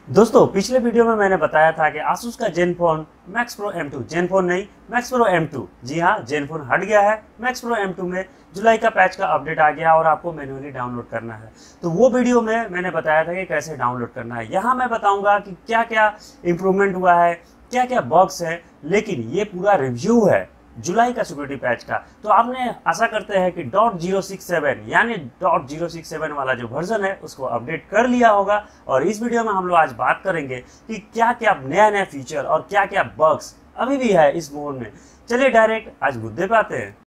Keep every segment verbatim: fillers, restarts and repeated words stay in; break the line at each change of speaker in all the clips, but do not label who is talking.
दोस्तों पिछले वीडियो में मैंने बताया था कि Asus का Zenfone Max Pro M two, Zenfone नहीं Max Pro M टू, जी हाँ Zenfone हट गया है। Max Pro M टू में जुलाई का पैच का अपडेट आ गया और आपको मैन्युअली डाउनलोड करना है। तो वो वीडियो में मैंने बताया था कि कैसे डाउनलोड करना है। यहाँ मैं बताऊंगा कि क्या क्या इम्प्रूवमेंट हुआ है, क्या क्या बग्स है, लेकिन ये पूरा रिव्यू है जुलाई का सिक्योरिटी पैच का। तो आपने आशा करते हैं कि डॉट जीरो सिक्स सेवन यानी डॉट जीरो सिक्स सेवन वाला जो वर्जन है उसको अपडेट कर लिया होगा। और इस वीडियो में हम लोग आज बात करेंगे कि क्या क्या नया नया फीचर और क्या क्या बग्स अभी भी है इस फोन में। चलिए डायरेक्ट आज मुद्दे पे आते हैं।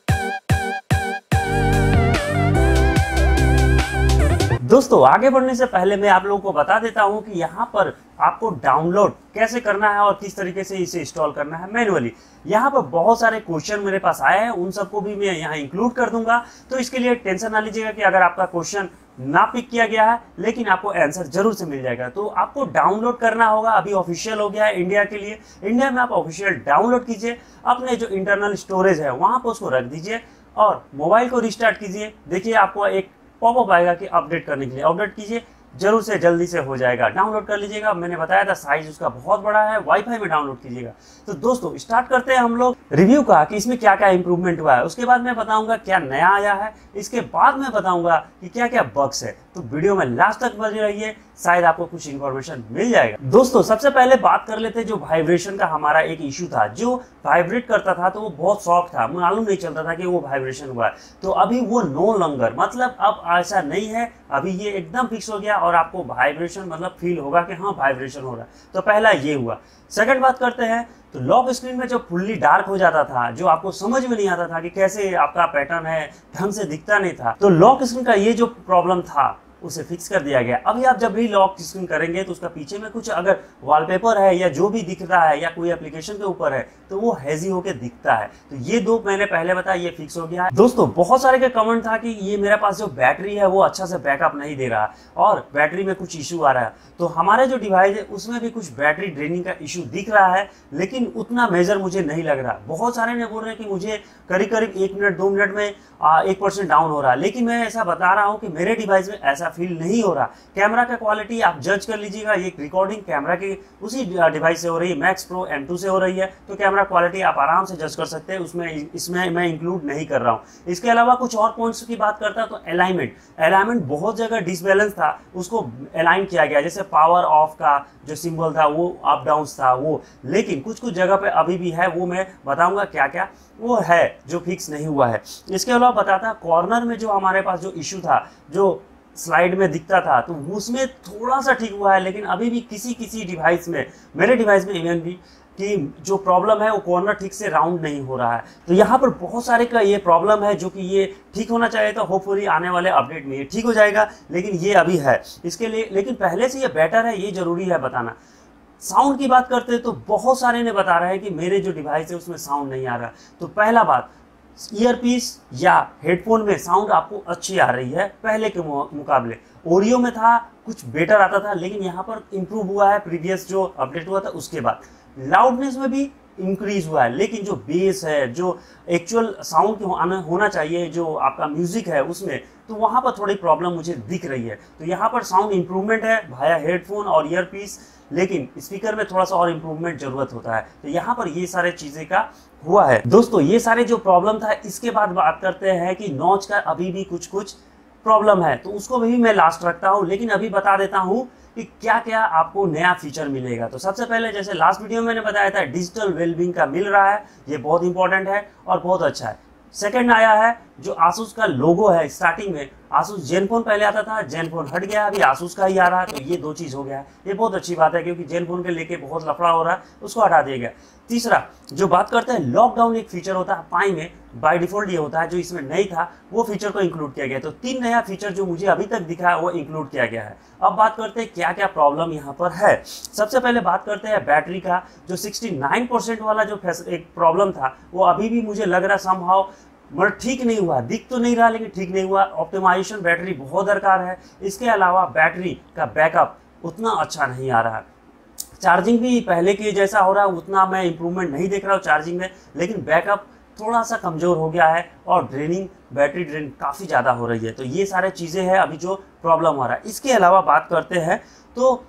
दोस्तों आगे बढ़ने से पहले मैं आप लोगों को बता देता हूं कि यहाँ पर आपको डाउनलोड कैसे करना है और किस तरीके से इसे इंस्टॉल करना है मैनुअली। यहाँ पर बहुत सारे क्वेश्चन मेरे पास आए हैं, उन सबको भी मैं यहाँ इंक्लूड कर दूंगा। तो इसके लिए टेंशन ना लीजिएगा कि अगर आपका क्वेश्चन ना पिक किया गया है, लेकिन आपको आंसर जरूर से मिल जाएगा। तो आपको डाउनलोड करना होगा, अभी ऑफिशियल हो गया है इंडिया के लिए। इंडिया में आप ऑफिशियल डाउनलोड कीजिए, अपने जो इंटरनल स्टोरेज है वहां पर उसको रख दीजिए और मोबाइल को रिस्टार्ट कीजिए। देखिए आपको एक पॉपअप आएगा कि अपडेट करने के लिए, अपडेट कीजिए, जरूर से जल्दी से हो जाएगा। डाउनलोड कर लीजिएगा, मैंने बताया था साइज उसका बहुत बड़ा है, वाईफाई में डाउनलोड कीजिएगा। तो दोस्तों स्टार्ट करते हैं हम लोग रिव्यू का कि इसमें क्या क्या इंप्रूवमेंट हुआ है। उसके बाद मैं बताऊंगा क्या नया आया है, इसके बाद मैं बताऊंगा कि क्या क्या बग्स है। तो वीडियो में लास्ट तक बने रहिए, शायद आपको कुछ इंफॉर्मेशन मिल जाएगा। दोस्तों सबसे पहले बात कर लेते हैं जो वाइब्रेशन का हमारा एक इशू था, जो वाइब्रेट करता था तो वो बहुत सॉफ्ट था, मालूम नहीं चलता था कि वो वाइब्रेशन हुआ है। तो अभी वो नो लॉन्गर, मतलब अब ऐसा नहीं है, अभी ये एकदम फिक्स हो गया और आपको वाइब्रेशन मतलब फील होगा कि हाँ वाइब्रेशन हो रहा है। तो पहला ये हुआ। सेकंड बात करते हैं तो लॉक स्क्रीन में जो फुल्ली डार्क हो जाता था, जो आपको समझ में नहीं आता था कि कैसे आपका पैटर्न है, ढंग से दिखता नहीं था, तो लॉक स्क्रीन का ये जो प्रॉब्लम था उसे फिक्स कर दिया गया। अभी आप जब भी लॉक स्क्रीन करेंगे तो उसका पीछे में कुछ अगर वॉलपेपर है या जो भी दिख रहा है या कोई एप्लीकेशन के ऊपर है तो वो हैजी होके दिखता है। तो ये दो मैंने पहले बताया, ये फिक्स हो गया है। दोस्तों बहुत सारे के कमेंट था कि ये मेरे पास जो बैटरी है वो अच्छा से बैकअप नहीं दे रहा और बैटरी में कुछ इशू आ रहा है। तो हमारे जो डिवाइस है उसमें भी कुछ बैटरी ड्रेनिंग का इशू दिख रहा है, लेकिन उतना मेजर मुझे नहीं लग रहा। बहुत सारे ने बोल रहे हैं कि मुझे करीब करीब एक मिनट दो मिनट में एक परसेंट डाउन हो रहा है, लेकिन मैं ऐसा बता रहा हूँ कि मेरे डिवाइस में ऐसा फील नहीं हो रहा। कैमरा का क्वालिटी आप जज कर लीजिएगा, ये रिकॉर्डिंग कैमरा की उसी डिवाइस से हो रही है, मैक्स प्रो एम टू से हो रही है। तो कैमरा क्वालिटी आप आराम से जज कर सकते हैं, उसमें इसमें मैं इंक्लूड नहीं कर रहा हूँ। इसके अलावा कुछ और पॉइंट्स की बात करता तो अलाइनमेंट अलाइनमेंट बहुत जगह डिसबैलेंस था, उसको अलाइन किया गया। जैसे पावर ऑफ का जो सिंबल था वो अप डाउन था वो, लेकिन कुछ कुछ जगह पे अभी भी है, वो मैं बताऊंगा क्या क्या वो है जो फिक्स नहीं हुआ है। इसके अलावा बताता कॉर्नर में जो हमारे पास जो इशू था, जो स्लाइड में दिखता था, तो उसमें थोड़ा सा ठीक हुआ है, लेकिन अभी भी किसी किसी डिवाइस में, मेरे डिवाइस में इवन भी, कि जो प्रॉब्लम है वो कॉर्नर ठीक से राउंड नहीं हो रहा है। तो यहाँ पर बहुत सारे का ये प्रॉब्लम है जो कि ये ठीक होना चाहिए था। होपफुली आने वाले अपडेट में ये ठीक हो जाएगा, लेकिन ये अभी है इसके लिए, लेकिन पहले से ये बेटर है, ये जरूरी है बताना। साउंड की बात करते हैं तो बहुत सारे ने बता रहे हैं कि मेरे जो डिवाइस है उसमें साउंड नहीं आ रहा। तो पहला बात, ईयरपीस या हेडफोन में साउंड आपको अच्छी आ रही है पहले के मुकाबले। ओरियो में था कुछ बेटर आता था, लेकिन यहाँ पर इंप्रूव हुआ है प्रीवियस जो अपडेट हुआ था उसके बाद। लाउडनेस में भी इंक्रीज हुआ है, लेकिन जो बेस है, जो एक्चुअल साउंड होना चाहिए, जो आपका म्यूजिक है उसमें, तो वहाँ पर थोड़ी प्रॉब्लम मुझे दिख रही है। तो यहाँ पर साउंड इंप्रूवमेंट है भाया हेडफोन और ईयरपीस, लेकिन स्पीकर में थोड़ा सा और इम्प्रूवमेंट जरूरत होता है। तो यहाँ पर ये सारे चीजें का हुआ है। दोस्तों ये सारे जो प्रॉब्लम था, इसके बाद बात करते हैं कि नॉच का अभी भी कुछ कुछ प्रॉब्लम है, तो उसको भी मैं लास्ट रखता हूँ, लेकिन अभी बता देता हूँ कि क्या क्या आपको नया फीचर मिलेगा। तो सबसे पहले जैसे लास्ट वीडियो में मैंने बताया था डिजिटल वेलबींग का मिल रहा है, ये बहुत इंपॉर्टेंट है और बहुत अच्छा है। सेकंड आया है जो Asus का लोगो है, स्टार्टिंग में Asus Zenfone पहले आता था, Zenfone हट गया, अभी Asus का ही आ रहा है। तो ये दो चीज हो गया है, ये बहुत अच्छी बात है, क्योंकि Zenfone के लेके बहुत लफड़ा हो रहा है, उसको हटा दिया गया। तीसरा जो बात करते हैं लॉकडाउन, एक फीचर होता है पाई में, बाय डिफॉल्ट ये होता है, जो इसमें नहीं था वो फीचर को इंक्लूड किया गया। तो तीन नया फीचर जो मुझे अभी तक दिखा है वो इंक्लूड किया गया है। अब बात करते हैं क्या क्या प्रॉब्लम यहाँ पर है। सबसे पहले बात करते हैं बैटरी का, जो सिक्सटी नाइन परसेंट वाला जो एक प्रॉब्लम था वो अभी भी मुझे लग रहा समहाउ मतलब ठीक नहीं हुआ, दिख तो नहीं रहा लेकिन ठीक नहीं हुआ। ऑप्टिमाइजेशन बैटरी बहुत दरकार है। इसके अलावा बैटरी का बैकअप उतना अच्छा नहीं आ रहा है। चार्जिंग भी पहले के जैसा हो रहा है, उतना मैं इंप्रूवमेंट नहीं देख रहा हूँ चार्जिंग में, लेकिन बैकअप थोड़ा सा कमज़ोर हो गया है और ड्रेनिंग बैटरी ड्रेन काफ़ी ज़्यादा हो रही है। तो ये सारे चीज़ें हैं अभी जो प्रॉब्लम हो रहा है। इसके अलावा बात करते हैं तो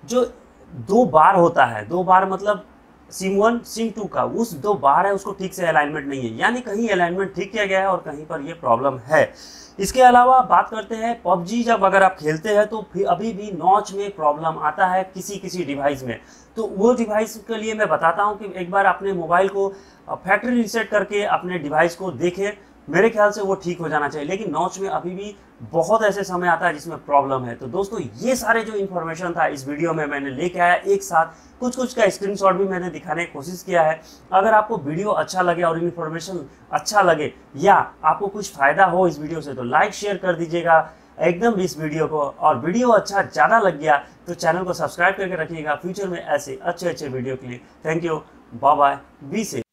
जो दो बार होता है, दो बार मतलब सिम वन सिम टू का उस दो बार है उसको ठीक से अलाइनमेंट नहीं है, यानी कहीं अलाइनमेंट ठीक किया गया है और कहीं पर ये प्रॉब्लम है। इसके अलावा बात करते हैं पबजी, जब अगर आप खेलते हैं तो फिर अभी भी नॉच में प्रॉब्लम आता है किसी किसी डिवाइस में। तो वो डिवाइस के लिए मैं बताता हूं कि एक बार अपने मोबाइल को फैक्ट्री रीसेट करके अपने डिवाइस को देखें, मेरे ख्याल से वो ठीक हो जाना चाहिए। लेकिन नॉच में अभी भी बहुत ऐसे समय आता है जिसमें प्रॉब्लम है। तो दोस्तों ये सारे जो इन्फॉर्मेशन था इस वीडियो में मैंने लेके आया एक साथ, कुछ कुछ का स्क्रीनशॉट भी मैंने दिखाने की कोशिश किया है। अगर आपको वीडियो अच्छा लगे और इन्फॉर्मेशन अच्छा लगे या आपको कुछ फायदा हो इस वीडियो से तो लाइक शेयर कर दीजिएगा एकदम इस वीडियो को। और वीडियो अच्छा ज़्यादा लग गया तो चैनल को सब्सक्राइब करके रखिएगा फ्यूचर में ऐसे अच्छे अच्छे वीडियो के लिए। Thank you, bye bye, be safe.